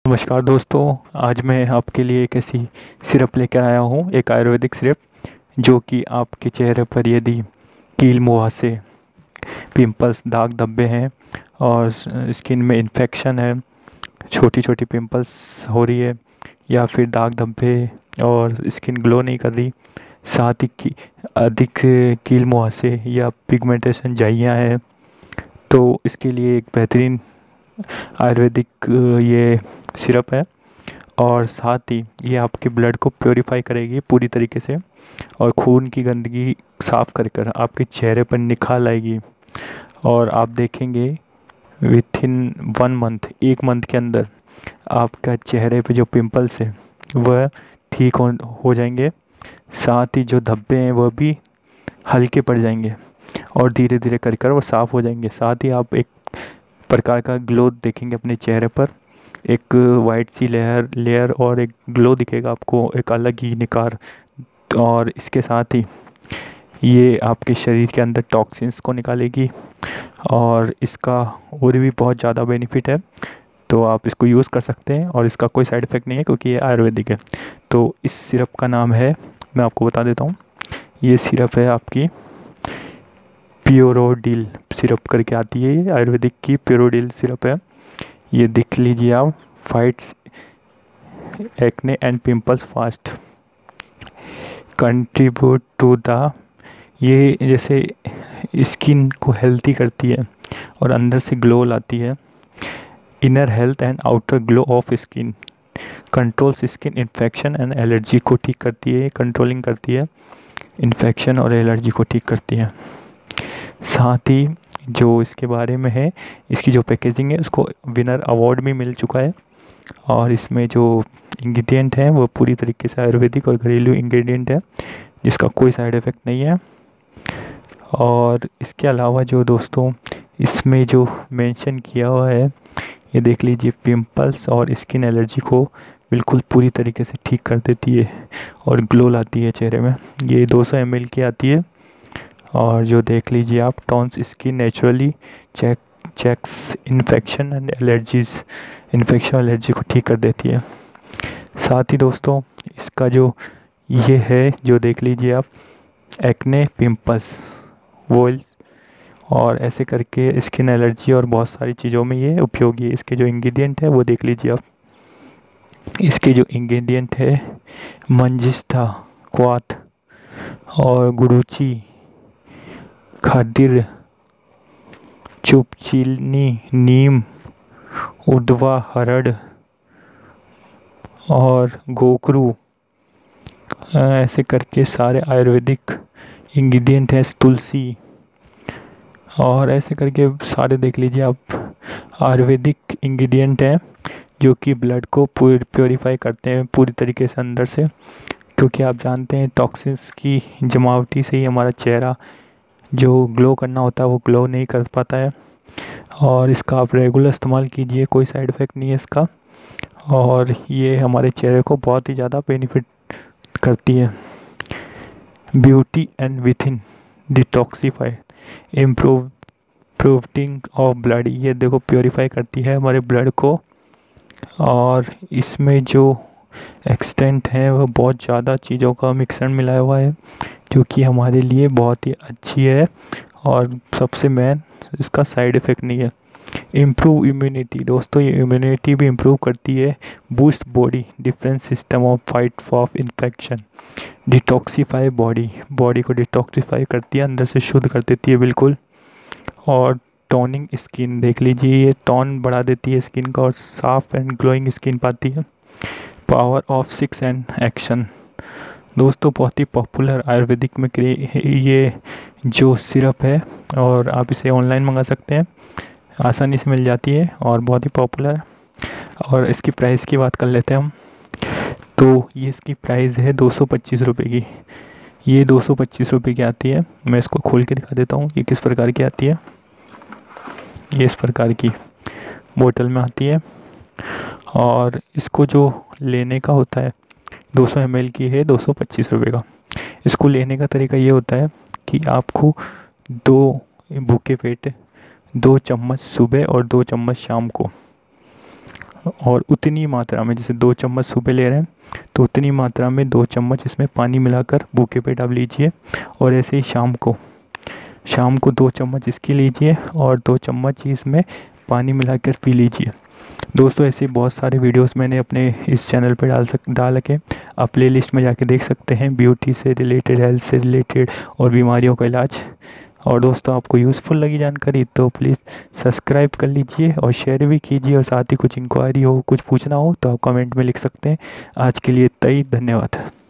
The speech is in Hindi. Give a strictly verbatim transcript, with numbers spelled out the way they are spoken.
नमस्कार दोस्तों, आज मैं आपके लिए एक ऐसी सिरप लेकर आया हूँ, एक आयुर्वेदिक सिरप जो कि आपके चेहरे पर यदि कील मुहासे, पिंपल्स, दाग धब्बे हैं और स्किन में इन्फेक्शन है, छोटी छोटी पिंपल्स हो रही है या फिर दाग धब्बे और स्किन ग्लो नहीं कर रही, साथ ही की अधिक कील मुहासे या पिगमेंटेशन झाइयाँ हैं, तो इसके लिए एक बेहतरीन आयुर्वेदिक ये सिरप है। और साथ ही ये आपके ब्लड को प्योरीफाई करेगी पूरी तरीके से और खून की गंदगी साफ़ कर कर आपके चेहरे पर निखार लाएगी। और आप देखेंगे विथ इन वन मंथ, एक मंथ के अंदर आपका चेहरे पे जो पिंपल्स है वह ठीक हो हो जाएंगे, साथ ही जो धब्बे हैं वह भी हल्के पड़ जाएंगे और धीरे धीरे कर कर वो साफ़ हो जाएंगे। साथ ही आप एक प्रकार का ग्लो देखेंगे अपने चेहरे पर, एक वाइट सी लेयर लेयर और एक ग्लो दिखेगा आपको, एक अलग ही निखार। और इसके साथ ही ये आपके शरीर के अंदर टॉक्सिन्स को निकालेगी और इसका और भी बहुत ज़्यादा बेनिफिट है, तो आप इसको यूज़ कर सकते हैं और इसका कोई साइड इफ़ेक्ट नहीं है क्योंकि ये आयुर्वेदिक है। तो इस सिरप का नाम है, मैं आपको बता देता हूँ, ये सिरप है आपकी प्योरोडिल सिरप करके आती है, ये आयुर्वेदिक की प्योरोडिल सिरप है। ये देख लीजिए आप, fights acne and pimples fast, contribute to the, ये जैसे स्किन को हेल्थी करती है और अंदर से ग्लो लाती है। Inner health and outer glow of skin, controls skin infection and allergy को ठीक करती है, कंट्रोलिंग करती है, इन्फेक्शन और एलर्जी को ठीक करती है। साथ ही जो इसके बारे में है, इसकी जो पैकेजिंग है उसको विनर अवार्ड भी मिल चुका है और इसमें जो इंग्रेडिएंट हैं वो पूरी तरीके से आयुर्वेदिक और घरेलू इंग्रेडिएंट है जिसका कोई साइड इफ़ेक्ट नहीं है। और इसके अलावा जो दोस्तों इसमें जो मेंशन किया हुआ है, ये देख लीजिए, पिंपल्स और स्किन एलर्जी को बिल्कुल पूरी तरीके से ठीक कर देती है और ग्लो लाती है चेहरे में। ये दो सौ एम एल की आती है और जो देख लीजिए आप, tones skin naturally check checks infection and allergies, infection allergy को ठीक कर देती है। साथ ही दोस्तों इसका जो ये है, जो देख लीजिए आप, एक्ने, पिंपल्स, वॉइल्स और ऐसे करके स्किन एलर्जी और बहुत सारी चीज़ों में ये उपयोगी है। इसके जो इंग्रेडिएंट है वो देख लीजिए आप, इसके जो इंग्रेडिएंट है, मंजिष्ठा, क्वाथ और गुरुची, खदिर, चुपचीनी, नीम, उदवा, हरड़ और गोकरू, ऐसे करके सारे आयुर्वेदिक इंग्रेडिएंट हैं, तुलसी और ऐसे करके सारे देख लीजिए आप आयुर्वेदिक इंग्रेडिएंट हैं जो कि ब्लड को प्योरीफाई करते हैं पूरी तरीके से अंदर से, क्योंकि आप जानते हैं टॉक्सिन्स की जमावटी से ही हमारा चेहरा जो ग्लो करना होता है वो ग्लो नहीं कर पाता है। और इसका आप रेगुलर इस्तेमाल कीजिए, कोई साइड इफ़ेक्ट नहीं है इसका और ये हमारे चेहरे को बहुत ही ज़्यादा बेनिफिट करती है। Beauty and within detoxify, improve proving of blood, ये देखो प्योरीफाई करती है हमारे ब्लड को और इसमें जो एक्सटेंट है वह बहुत ज़्यादा चीज़ों का मिक्सर मिलाया हुआ है जो कि हमारे लिए बहुत ही अच्छी है और सबसे मेन इसका साइड इफ़ेक्ट नहीं है। इम्प्रूव इम्यूनिटी, दोस्तों ये इम्यूनिटी भी इम्प्रूव करती है, boost body defence system of fight off infection, detoxify body, body को डिटॉक्सीफाई करती है, अंदर से शुद्ध कर देती है बिल्कुल। और टोनिंग स्किन, देख लीजिए ये टोन बढ़ा देती है स्किन का और साफ एंड ग्लोइंग स्किन पाती है। Power of six and action, दोस्तों बहुत ही पॉपुलर आयुर्वेदिक में ये जो सिरप है और आप इसे ऑनलाइन मंगा सकते हैं, आसानी से मिल जाती है और बहुत ही पॉपुलर। और इसकी प्राइस की बात कर लेते हैं हम, तो ये इसकी प्राइस है दो सौ पच्चीस रुपये की, ये दो सौ पच्चीस रुपये की आती है। मैं इसको खोल के दिखा देता हूँ ये किस प्रकार की आती है। ये इस प्रकार की बोतल में आती है और इसको जो लेने का होता है, दो सौ एम एल की है, दो सौ पच्चीस रुपये का। इसको लेने का तरीका ये होता है कि आपको दो भूखे पेट दो चम्मच सुबह और दो चम्मच शाम को और उतनी मात्रा में, जैसे दो चम्मच सुबह ले रहे हैं तो उतनी मात्रा में दो चम्मच इसमें पानी मिलाकर भूखे पेट आप लीजिए। और ऐसे ही शाम को शाम को दो चम्मच इसकी लीजिए और दो चम्मच ही इसमें पानी मिलाकर पी लीजिए। दोस्तों ऐसे बहुत सारे वीडियोस मैंने अपने इस चैनल पर डाल सक डाल के आप प्ले लिस्ट में जाके देख सकते हैं, ब्यूटी से रिलेटेड, हेल्थ से रिलेटेड और बीमारियों का इलाज। और दोस्तों आपको यूज़फुल लगी जानकारी तो प्लीज़ सब्सक्राइब कर लीजिए और शेयर भी कीजिए, और साथ ही कुछ इंक्वायरी हो, कुछ पूछना हो तो आप कमेंट में लिख सकते हैं। आज के लिए इतना ही, धन्यवाद।